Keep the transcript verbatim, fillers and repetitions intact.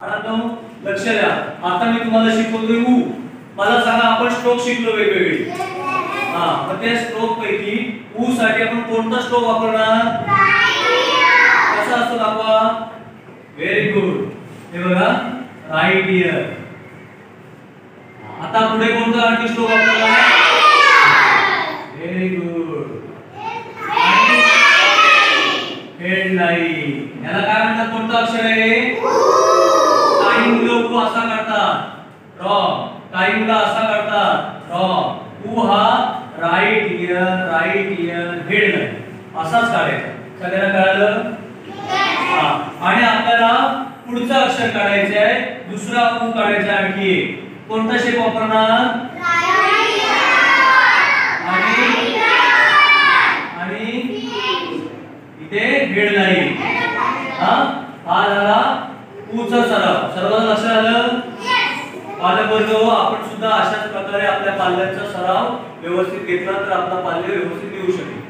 बाळांनो लक्ष द्या. आता मी तुम्हाला शिकवतोय ऊ. मला सांगा आपण स्ट्रोक शिकलो वेगवेगळे. हा मग त्या स्ट्रोक पैकी ऊ साठी आपण कोणता स्ट्रोक वापरणार? कसा असतो दाखवा. Very good. हे बघा राईट इयर. आता पुढे कोणता आणखी स्ट्रोक वापरणार? Very good. हेडलाईन. याला काय म्हणतात? कोणतं अक्षर आहे? काही मुलं ऊ असा करतात रॉंग. काही मुलं असा करतात रॉंग. ऊ हा right ear, right ear, headline असाच काढायचा. सगळ्यांना कळलं? हा. आणि आपल्याला पुढचा अक्षर काढायचा आहे. दुसरा ऊ काढायचा आणखी एक. कोणता शेप वापरणार? आणि आणि इथे हेडलाईन. हा हा झाला ऊचा सराव. सर्वांना लक्षात आलं? पालकवर्ग आपण सुद्धा अशाच प्रकारे आपल्या पाल्यांचा सराव व्यवस्थित घेतला तर आपला पाल्य व्यवस्थित येऊ शकेल.